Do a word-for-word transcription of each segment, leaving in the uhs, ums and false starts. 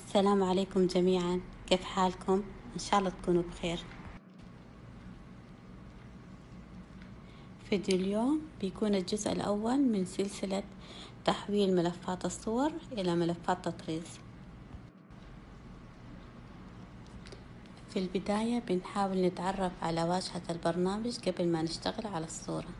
السلام عليكم جميعا، كيف حالكم؟ إن شاء الله تكونوا بخير. فيديو اليوم بيكون الجزء الأول من سلسلة تحويل ملفات الصور إلى ملفات تطريز. في البداية بنحاول نتعرف على واجهة البرنامج قبل ما نشتغل على الصورة.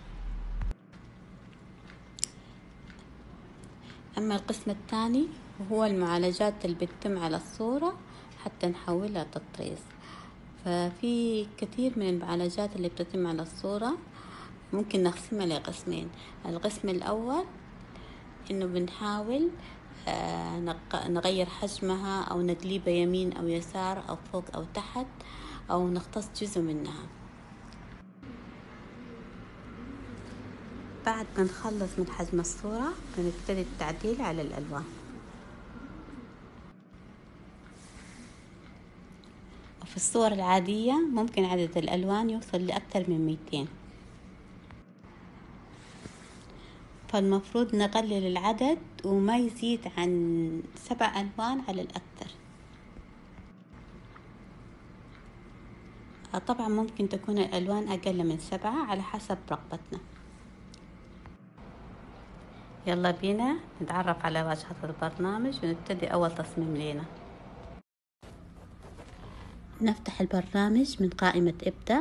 أما القسم الثاني وهو المعالجات اللي بتتم على الصورة حتى نحولها تطريز. ففي كثير من المعالجات اللي بتتم على الصورة ممكن نقسمها لقسمين. القسم الأول إنه بنحاول نغير حجمها أو نقلبها يمين أو يسار أو فوق أو تحت أو نختص جزء منها. بعد ما نخلص من حجم الصورة بنبتدي التعديل على الألوان. وفي الصور العادية ممكن عدد الألوان يوصل لأكثر من مئتين، فالمفروض نقلل العدد وما يزيد عن سبع ألوان على الأكثر. طبعا ممكن تكون الألوان أقل من سبعة على حسب رغبتنا. يلا بينا نتعرف على واجهة البرنامج ونبتدي أول تصميم لنا. نفتح البرنامج من قائمة ابدأ،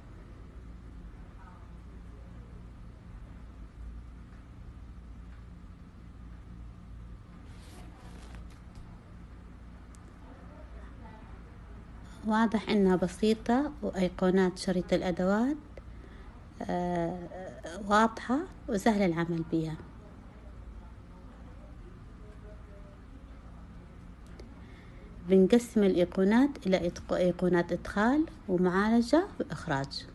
واضح انها بسيطة وايقونات شريط الادوات واضحة وسهل العمل بها. بنقسم الايقونات الى ايقونات ادخال ومعالجة واخراج.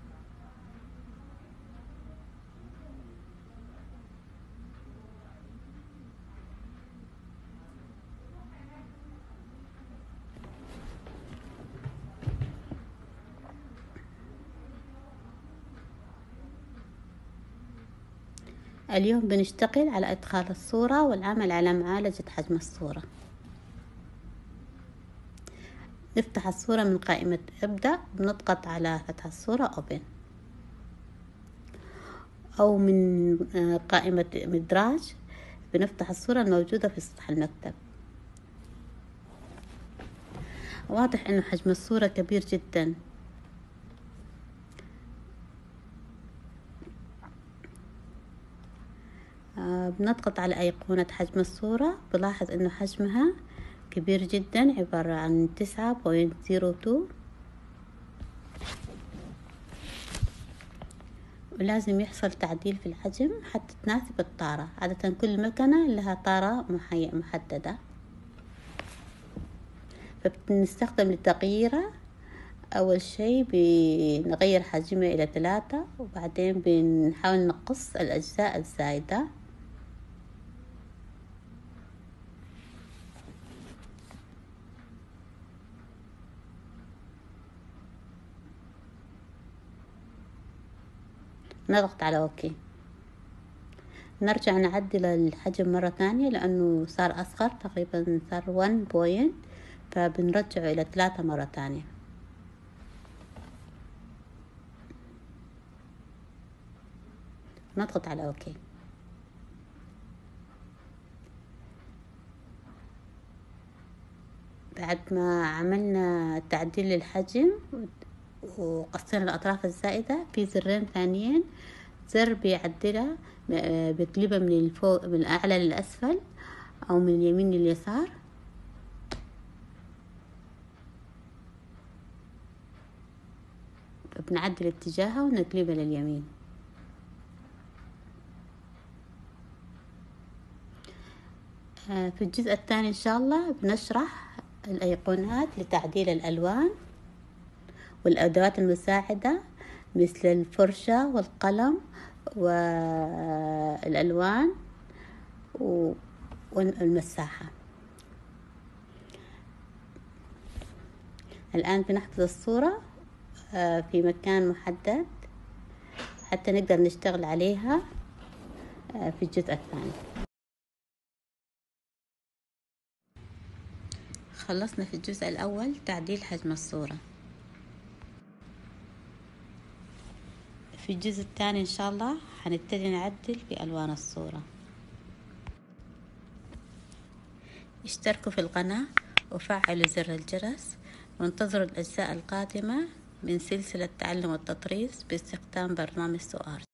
اليوم بنشتغل على ادخال الصورة والعمل على معالجة حجم الصورة. نفتح الصورة من قائمة ابدأ، بنضغط على فتح الصورة اوبن، او من قائمة مدراج بنفتح الصورة الموجودة في سطح المكتب. واضح انه حجم الصورة كبير جدا. بنضغط على أيقونة حجم الصورة، بلاحظ إنه حجمها كبير جدا، عبارة عن تسعة بوينت زيرو تو، ولازم يحصل تعديل في الحجم حتى تناسب الطارة. عادة كل مكنة لها طارة محددة، فبنستخدم لتغييرها. أول شيء بنغير حجمها إلى ثلاثة، وبعدين بنحاول نقص الأجزاء الزايدة. نضغط على اوكي. نرجع نعدل الحجم مرة ثانية لانه صار اصغر، تقريبا صار واحد بوينت، فبنرجعه الى ثلاثة مرة ثانية. نضغط على اوكي. بعد ما عملنا تعديل للحجم وقصينا الأطراف الزائدة، في زرين ثانيين، زر بيعدلها بيقلبها من الفوق من الأعلى للأسفل أو من اليمين لليسار. بنعدل اتجاهها ونقلبها لليمين. في الجزء الثاني إن شاء الله بنشرح الأيقونات لتعديل الألوان والأدوات المساعدة مثل الفرشة والقلم والألوان والمساحة. الآن بنحفظ الصورة في مكان محدد حتى نقدر نشتغل عليها في الجزء الثاني. خلصنا في الجزء الأول تعديل حجم الصورة. في الجزء الثاني إن شاء الله هنبتدي نعدل في ألوان الصورة. اشتركوا في القناة وفعلوا زر الجرس، وانتظروا الأجزاء القادمة من سلسلة تعلم التطريز باستخدام برنامج سوآرت.